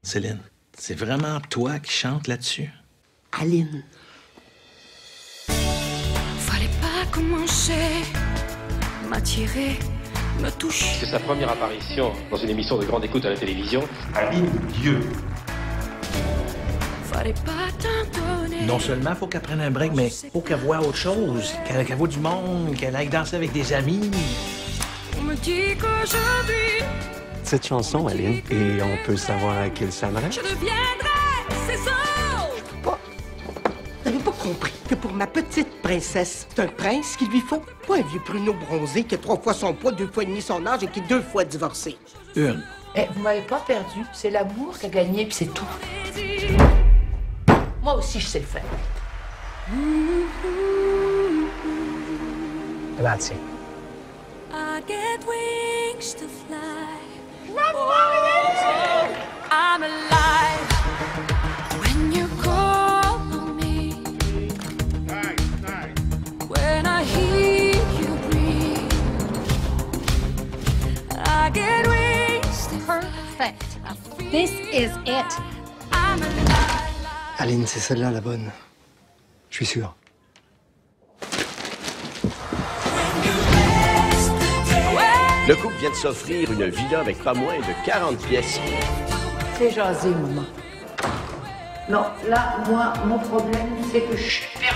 Céline, c'est vraiment toi qui chantes là-dessus? Aline. Fallait pas commencer, m'attirer, me toucher. C'est sa première apparition dans une émission de grande écoute à la télévision. Aline Dieu. Fallait pas t'en donner. Non seulement faut qu'elle prenne un break, mais faut qu'elle voie autre chose, qu'elle voie du monde, qu'elle aille danser avec des amis. On me dit qu'aujourd'hui, Cette chanson, Aline, et on peut savoir à qui elle s'adresse? je deviendrai, c'est ça. T'avais pas compris que pour ma petite princesse, c'est un prince qu'il lui faut? Pas un vieux pruneau bronzé qui a 3 fois son poids, 2 fois et demi son âge et qui est 2 fois divorcé. Une. Eh, vous m'avez pas perdu. C'est l'amour qui a gagné, puis c'est tout. Moi aussi, je sais le faire. Grazie. I get wings to fly. Oh, I'm alive when you call on me. When I hear you breathe, I get wings to Perfect. This is it. I'm alive. Aline, c'est celle-là la bonne. Je suis sûr. Le couple vient de s'offrir une villa avec pas moins de 40 pièces. C'est jasé, maman. Non, là, moi, mon problème, c'est que je suis